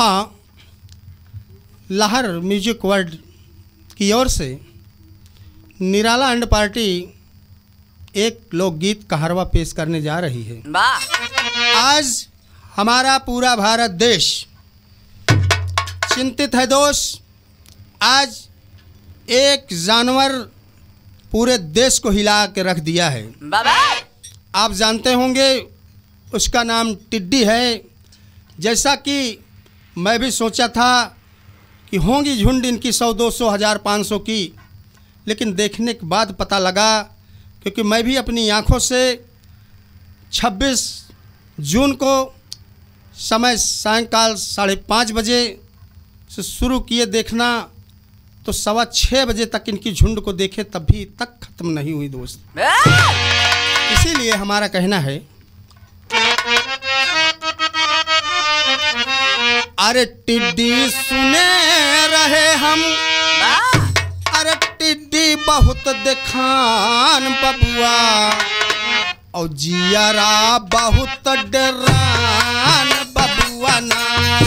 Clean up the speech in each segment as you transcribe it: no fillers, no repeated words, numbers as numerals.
हाँ, लहर music world की ओर से निराला एंड पार्टी एक लोकगीत कहरवा पेश करने जा रही है। आज हमारा पूरा भारत देश चिंतित है दोस्त। आज एक जानवर पूरे देश को हिला के रख दिया है। आप जानते होंगे उसका नाम टिड्डी है। जैसा कि मैं भी सोचा था कि होंगी झुंड इनकी 100, 200, 1000, 500 की, लेकिन देखने के बाद पता लगा, क्योंकि मैं भी अपनी आँखों से 26 जून को समय सायंकाल 5:30 बजे से शुरू किए देखना, तो 6:15 बजे तक इनकी झुंड को देखे तब भी तक ख़त्म नहीं हुई दोस्त। इसीलिए हमारा कहना है, अरे टिड्डी सुने रहे हम, अरे टिड्डी बहुत देखान बबुआ, और जियारा बहुत डरान बबुआ ना।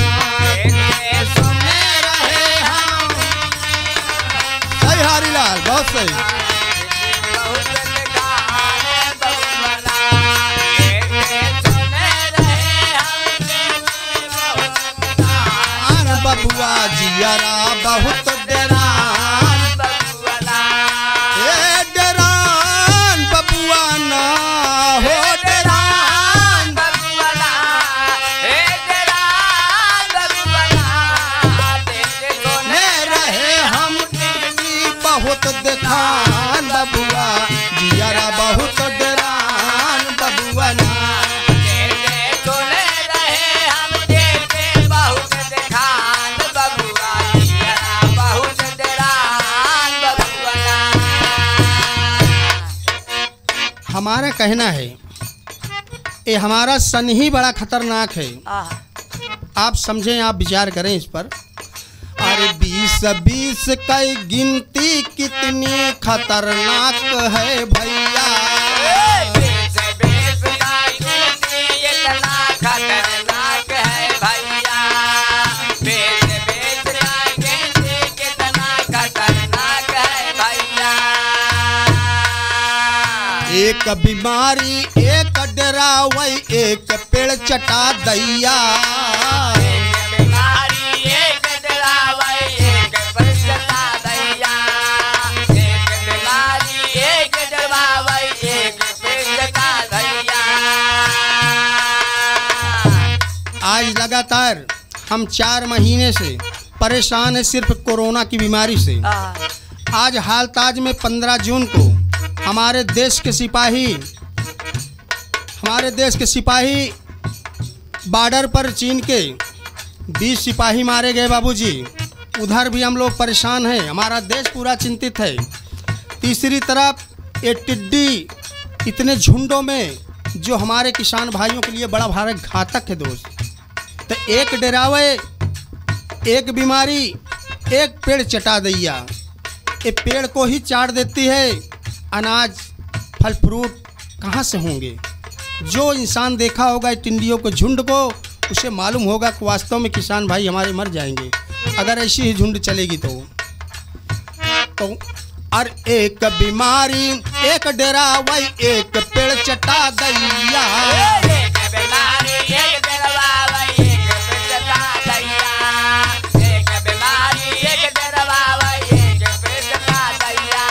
सुने रहे हम, सही हरिलाल, बहुत सही। बबुआ जियारा बहुत डरान बबुआ, ए डरान बबुआ ना हो, डरान बबुआ, ए डरान बबुआ, सुने रहे हम टिड्डी बहुत देखान बबुआ, जियारा बहुत डरान बबुआ ना। हमारा कहना है, ये हमारा सन ही बड़ा खतरनाक है। आप समझें, आप विचार करें इस पर। अरे 20-20 की गिनती कितनी खतरनाक है भैया, 20-20 की गिनती इतना खतरनाक है भैया, 20-20 की गिनती कितना खतरनाक है भैया। एक बीमारी एक डरावई, एक पेड़ चटा दैया, एक बीमारी एक डरावई, एक पेड़ चटा दैया, एक बीमारी एक डरावई, एक पेड़ चटा दैया। आज लगातार हम 4 महीने से परेशान हैं सिर्फ कोरोना की बीमारी से। आज हाल ताज में 15 जून को हमारे देश के सिपाही बॉर्डर पर चीन के 20 सिपाही मारे गए बाबूजी। उधर भी हम लोग परेशान हैं, हमारा देश पूरा चिंतित है। तीसरी तरफ ये टिड्डी इतने झुंडों में, जो हमारे किसान भाइयों के लिए बड़ा भारी घातक है दोस्त। तो एक डरावे, एक बीमारी, एक पेड़ चटा दैया, ये पेड़ को ही चाट देती है। अनाज फल फ्रूट कहाँ से होंगे? जो इंसान देखा होगा टिड्डियों के झुंड को, उसे मालूम होगा कि वास्तव में किसान भाई हमारे मर जाएंगे अगर ऐसी ही झुंड चलेगी तो। और एक बीमारी एक डरावई, एक पेड़ चटा दैया, एक बीमारी एक डरावई, एक पेड़ चटा दैया, एक बीमारी एक डरावई, एक पेड़ चटा दैया।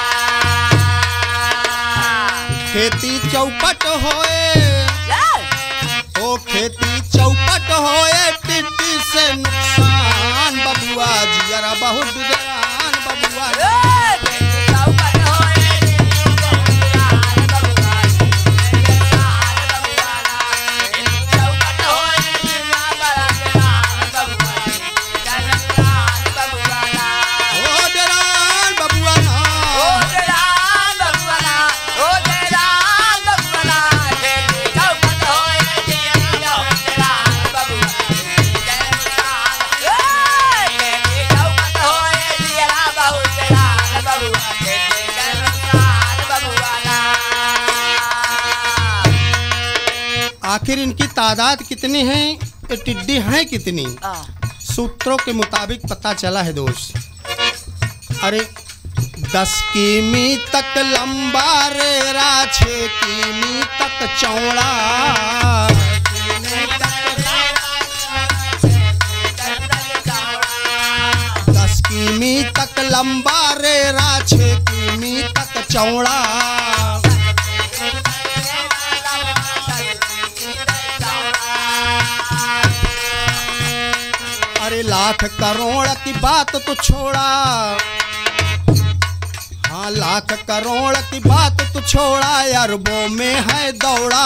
खेती चौपट होए, ओ खेती चौपट होए, टिड्डी से नुकसान बबुआ, जियारा बहुत डरान बबुआ। आखिर इनकी तादाद कितनी है, ये टिड्डी हैं कितनी? सूत्रों के मुताबिक पता चला है दोस्त। अरे 10 किमी तक लंबा रेरा, 6 किमी तक चौड़ा। 10 किमी तक लंबा रेरा, 6 किमी तक चौड़ा। अरे लाख करोड़ की बात तो छोड़ा, हाँ लाख करोड़ की बात तो छोड़ा, अरबों में है दौड़ा।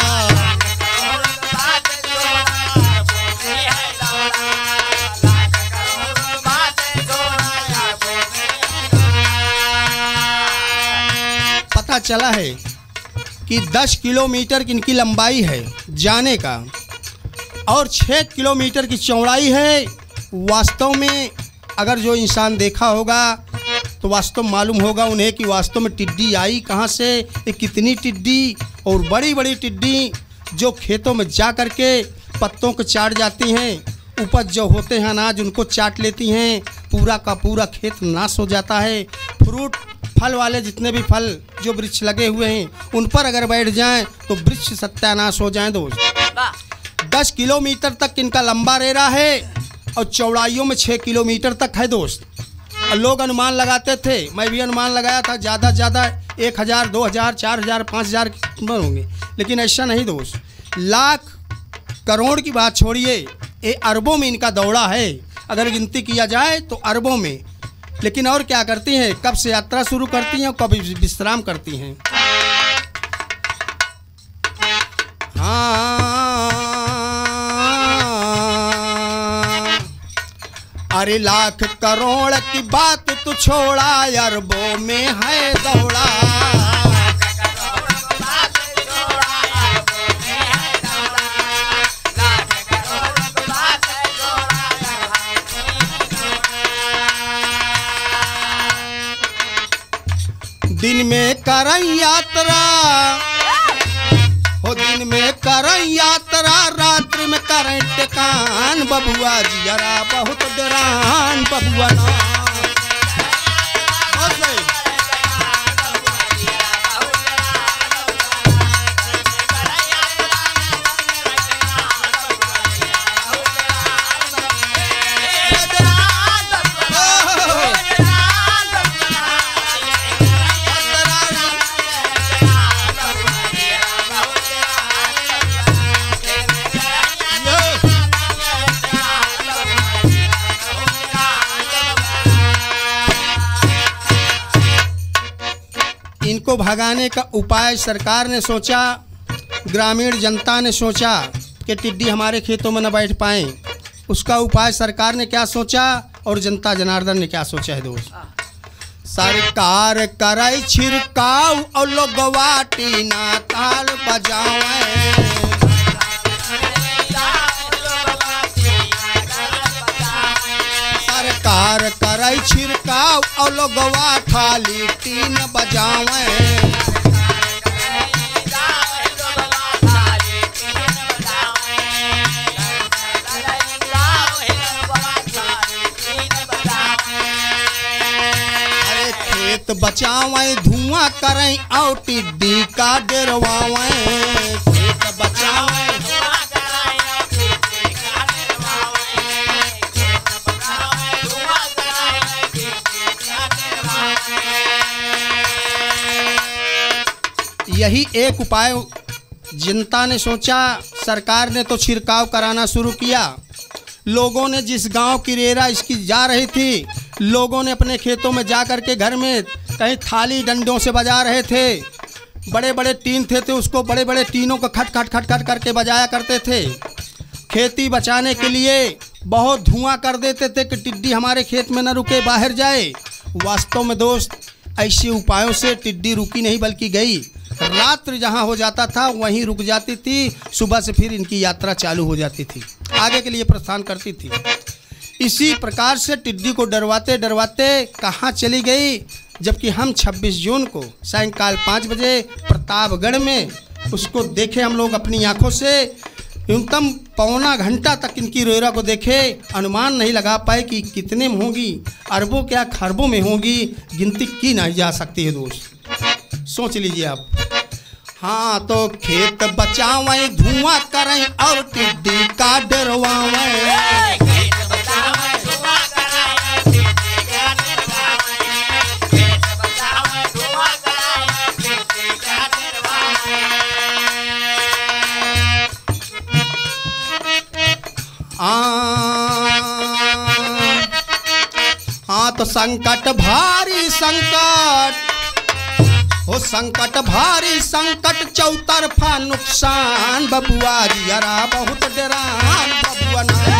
पता चला है कि 10 किलोमीटर की इनकी लंबाई है जाने का और 6 किलोमीटर की चौड़ाई है। वास्तव में अगर जो इंसान देखा होगा तो वास्तव मालूम होगा उन्हें कि वास्तव में टिड्डी आई कहाँ से, ये कितनी टिड्डी, और बड़ी बड़ी टिड्डी जो खेतों में जा कर के पत्तों को चाट जाती हैं, उपज जो होते हैं अनाज उनको चाट लेती हैं, पूरा का पूरा खेत नाश हो जाता है। फ्रूट फल वाले जितने भी फल जो वृक्ष लगे हुए हैं उन पर अगर बैठ जाएं तो वृक्ष सत्यानाश हो जाएं दोस्त। 10 किलोमीटर तक इनका लंबा रेरा है और चौड़ाइयों में 6 किलोमीटर तक है दोस्त। और लोग अनुमान लगाते थे, मैं भी अनुमान लगाया था, ज़्यादा से ज़्यादा 1000, 2000, 4000, 5000 होंगे, लेकिन ऐसा नहीं दोस्त। लाख करोड़ की बात छोड़िए, ये अरबों में इनका दौड़ा है। अगर गिनती किया जाए तो अरबों में। लेकिन और क्या करती हैं, कब से यात्रा शुरू करती हैं और कब विश्राम करती हैं। अरे लाख करोड़ की बात तू छोड़ा, अरबों में है दौड़ा। दिन में करं यात्रा, हो दिन में करं यात्रा, रात्रि में करें टिकान। बबुआ जियरा बहुत डरान, बबुआ ना इनको भगाने का उपाय सरकार ने सोचा, ग्रामीण जनता ने सोचा कि टिड्डी हमारे खेतों में न बैठ पाएँ। उसका उपाय सरकार ने क्या सोचा और जनता जनार्दन ने क्या सोचा है दोस्त। सरकार करे छिड़काव और लोगवा टीना ताल बजावे। सरकार करे छिड़काव और लोगवा थाली टीन बजावे। अरे खेत बचावे धुआं करें और टिड्डी का डरवावे। खेत बचावे यही एक उपाय जनता ने सोचा। सरकार ने तो छिड़काव कराना शुरू किया। लोगों ने जिस गांव की रेरा इसकी जा रही थी, लोगों ने अपने खेतों में जा कर के घर में कहीं थाली डंडों से बजा रहे थे। बड़े बड़े टीन थे तो उसको बड़े बड़े टीनों को खट खट खट खट करके बजाया करते थे। खेती बचाने के लिए बहुत धुआं कर देते थे कि टिड्डी हमारे खेत में न रुके, बाहर जाए। वास्तव में दोस्त ऐसे उपायों से टिड्डी रुकी नहीं बल्कि गई। रात्रि जहां हो जाता था वहीं रुक जाती थी, सुबह से फिर इनकी यात्रा चालू हो जाती थी, आगे के लिए प्रस्थान करती थी। इसी प्रकार से टिड्डी को डरवाते डरवाते कहाँ चली गई, जबकि हम 26 जून को सायंकाल 5 बजे प्रतापगढ़ में उसको देखे हम लोग अपनी आंखों से। न्यूनतम पौना घंटा तक इनकी रोएरा को देखे, अनुमान नहीं लगा पाए कि कितने में होगी, अरबों क्या खरबों में होगी, गिनती की नहीं जा सकती है दोस्त। सोच लीजिए आप। हाँ तो खेत बचावें, धुआं करें और टिड्डी का डरवावें। हाँ तो संकट भारी संकट, हो संकट भारी संकट, चौतरफा नुकसान, बबुआ जियरा बहुत डरान बबुआ ना।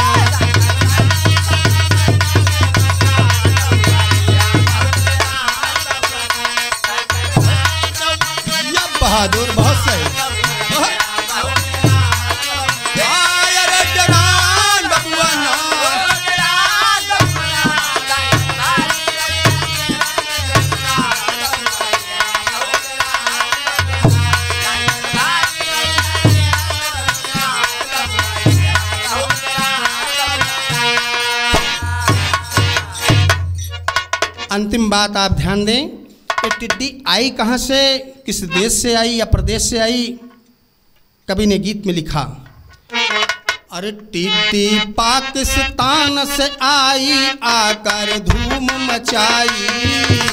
या बहादुर बहुत सही। अंतिम बात आप ध्यान दें, ये टिड्डी आई कहाँ से, किस देश से आई या प्रदेश से आई। कवि ने गीत में लिखा, अरे टिड्डी पाकिस्तान से आई, आकर धूम मचाई।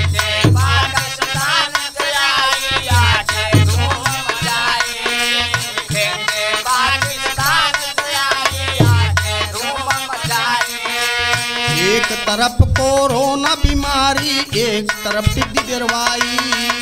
एक तरफ कोरोना बीमारी, एक तरफ टिड्डी डरवाई।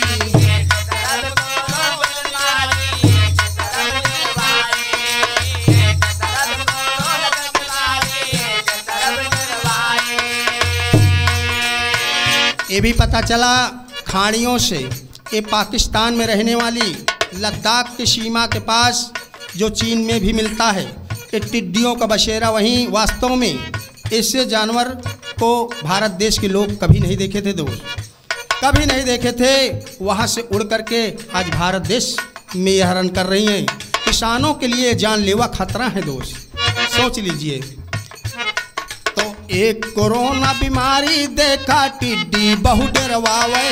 ये भी पता चला खाड़ियों से, ये पाकिस्तान में रहने वाली लद्दाख की सीमा के पास जो चीन में भी मिलता है, ये टिड्डियों का बसेरा वहीं। वास्तव में ऐसे जानवर को भारत देश के लोग कभी नहीं देखे थे दोस्त, कभी नहीं देखे थे। वहाँ से उड़ करके आज भारत देश में यह हरण कर रही हैं। किसानों के लिए जानलेवा खतरा है दोस्त, सोच लीजिए। तो एक कोरोना बीमारी देखा, टिड्डी बहु डरवावे।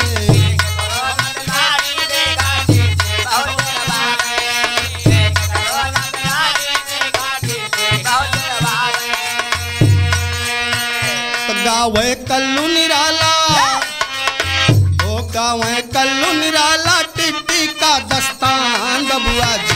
गावे कल्लू निराला, ओ गावे कल्लू निराला, टिड्डी का दस्तान बबुआ।